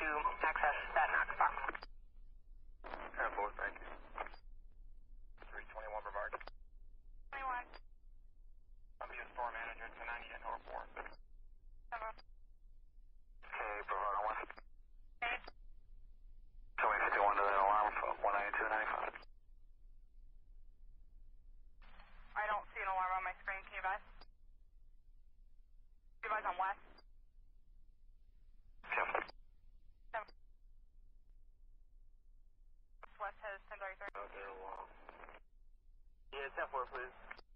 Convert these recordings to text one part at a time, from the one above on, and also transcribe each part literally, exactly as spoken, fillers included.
to access that Knox box. ten four, thank you. three twenty-one Brevard. twenty-one. I'll be a store manager at ten ninety-eight North four. Hello. Okay, Brevard on one. Okay. twenty fifty-one to the alarm for one ninety-two ninety-five. I don't see an alarm on my screen. Can you guys? You guys on West? Jeff. West has ten thirty-three. Out there long. Yeah, ten four, please.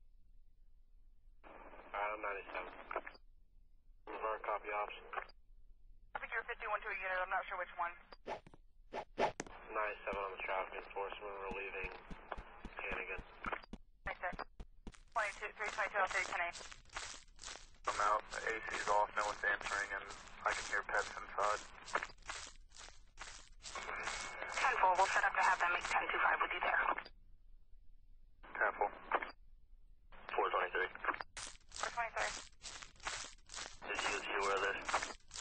Alright, I'm ninety-seven. Brevard, copy option. I think you're fifty-one to a unit. I'm not sure which one. ninety-seven on the traffic enforcement. We're leaving Hannigan. twenty-six. twenty-two, three twenty-two, I'll say ten eight. I'm out. The A C's off. No one's answering, and I can hear pets inside. ten four, we'll set up to have them make ten two five with you there. ten four. four twenty-three. four twenty-three. Did you, did you wear this?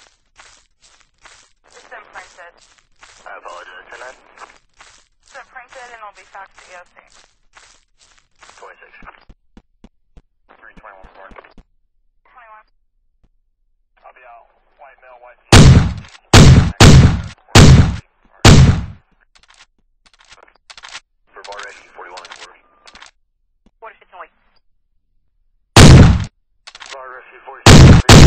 It's been printed. I apologize. ten nine? It's been printed and it'll be faxed to E O C. twenty-six. three twenty-one Park. twenty-one. I'll be out. White male, white female. Brevard Rescue forty-one and quarters. What is it noise? Brevard Rescue forty-six.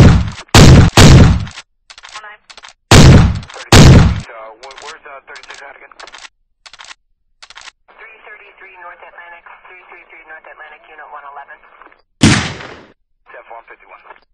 one nine. thirty-six. Uh, wh- where's uh, thirty-six at again? three thirty-three North Atlantic. three thirty-three North Atlantic, Unit one eleven. ten four, I'm fifty-one.